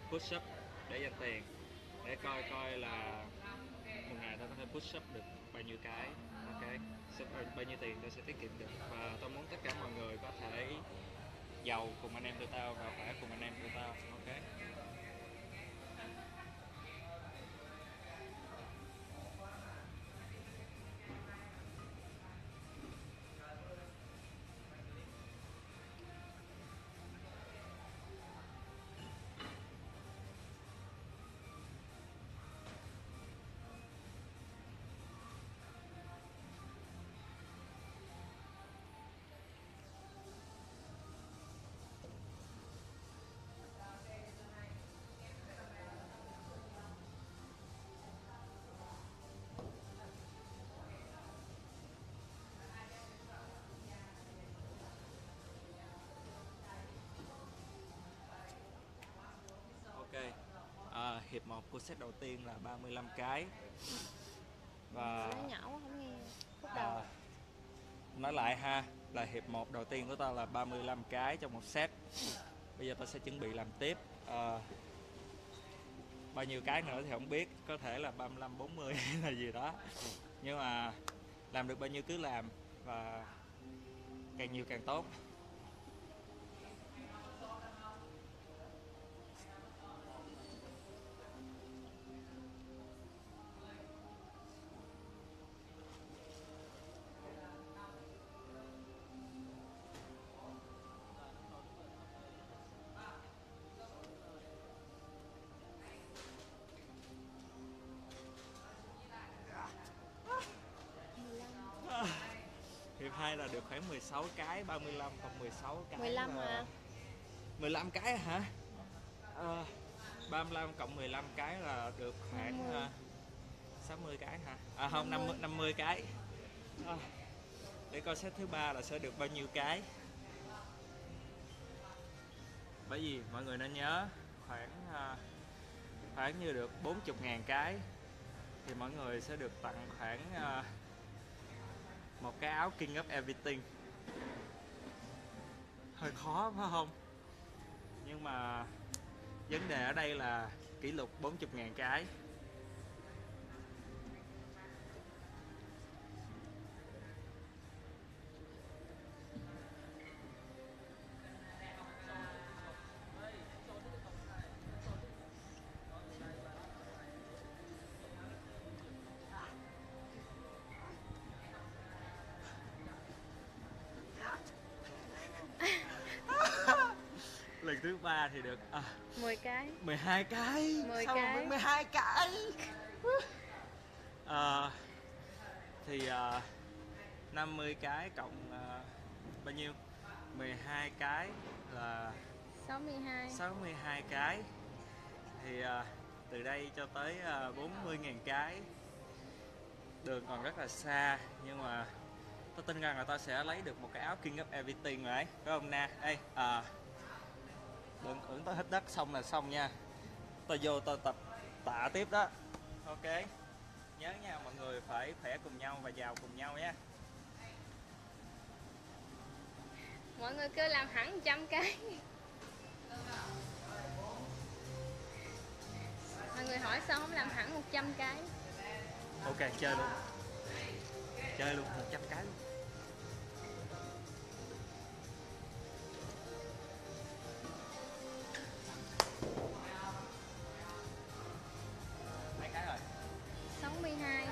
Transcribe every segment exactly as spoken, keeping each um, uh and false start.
push up để dành tiền, để coi coi là một ngày tao có thể push up được bao nhiêu cái. Ok, sẽ bao, bao nhiêu tiền tao sẽ tiết kiệm được, và tao muốn tất cả mọi người có thể giàu cùng anh em tụi tao và khỏe cùng anh em tụi tao. Ok. Ok, à, hiệp một của set đầu tiên là ba mươi lăm cái. Và Nó nhỏ quá không nghe khúc đầu. à, nói lại ha, là hiệp một đầu tiên của tao là ba mươi lăm cái trong một set. Bây giờ tao sẽ chuẩn bị làm tiếp. à, Bao nhiêu cái nữa thì không biết, có thể là ba mươi lăm, bốn mươi hay là gì đó, nhưng mà làm được bao nhiêu cứ làm, và càng nhiều càng tốt. Hiệp hai là được khoảng mười sáu cái, ba mươi lăm cộng mười sáu cái mười lăm là à? mười lăm cái hả? À, ba mươi lăm cộng mười lăm cái là được khoảng năm mươi. uh, sáu mươi cái hả? À không, năm mươi. năm mươi, năm mươi cái. À, để coi set thứ ba là sẽ được bao nhiêu cái. Bởi vì mọi người nên nhớ, khoảng uh, khoảng như được bốn mươi ngàn cái thì mọi người sẽ được tặng khoảng uh, một cái áo King of Everything. Hơi khó phải không? Nhưng mà vấn đề ở đây là kỷ lục bốn mươi ngàn cái. Lần thứ ba thì được à, mười cái. mười hai cái. mười Sao cái. mà mười hai cái? À, thì à, năm mươi cái cộng à, bao nhiêu? mười hai cái là sáu mươi hai. sáu mươi hai cái. Thì à, từ đây cho tới à, bốn mươi ngàn cái. Đường còn rất là xa, nhưng mà tôi tin rằng là tao sẽ lấy được một cái áo King of Everything rồi đấy, phải không Na? Ê, à, đừng tưởng tao hít đất xong là xong nha. Tao vô tao tập tạ tiếp đó. Ok, nhớ nha, mọi người phải khỏe cùng nhau và giàu cùng nhau nhé. Mọi người kêu làm hẳn một trăm cái. Mọi người hỏi sao không làm hẳn một trăm cái. Ok, chơi luôn. Chơi luôn một trăm cái luôn. Mấy cái rồi? sáu mươi hai.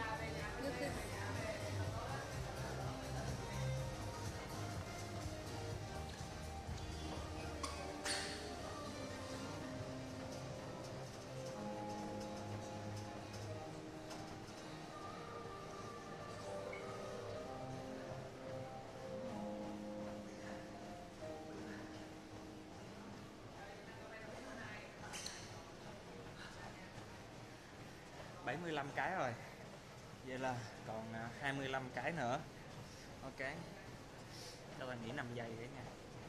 bảy mươi lăm cái rồi. Vậy là còn à, hai mươi lăm cái nữa. Ok, cho ta nghỉ năm giây đấy nha.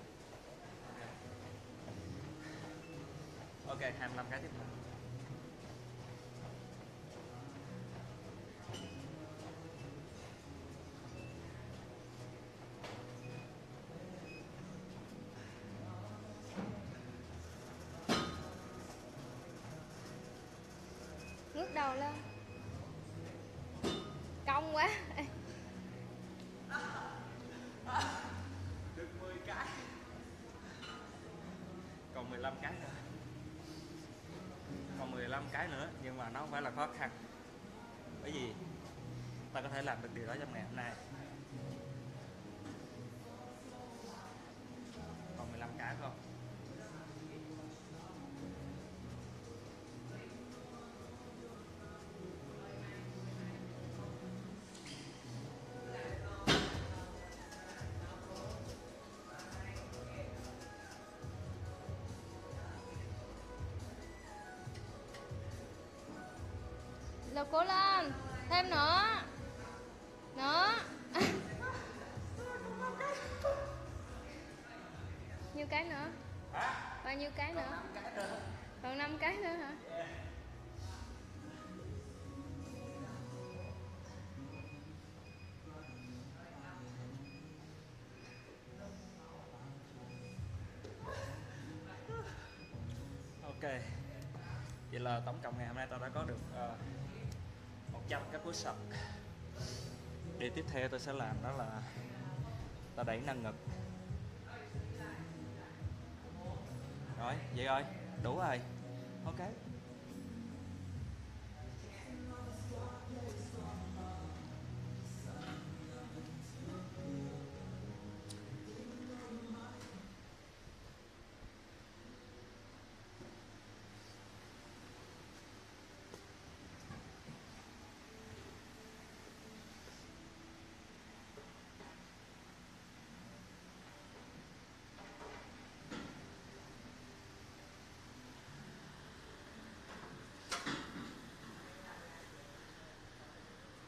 Ok, hai mươi lăm cái tiếp tục. đầu lên. Cong quá. Được mười cái. Còn mười lăm cái nữa. Còn mười lăm cái nữa, nhưng mà nó không phải là khó khăn. Bởi vì ta có thể làm được điều đó trong ngày hôm nay. Còn mười lăm cái không? Lột cổ lên. Thêm nữa. Nữa. Nhiêu cái nữa? Bao nhiêu cái nữa? Còn năm cái nữa hả? Ok. Vậy là tổng cộng ngày hôm nay tao đã có được uh, một trăm cái push up. Điều tiếp theo tôi sẽ làm đó là tao đẩy nâng ngực. Rồi, vậy rồi, đủ rồi. Ok.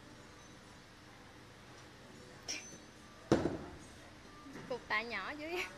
Cục tạ nhỏ dưới.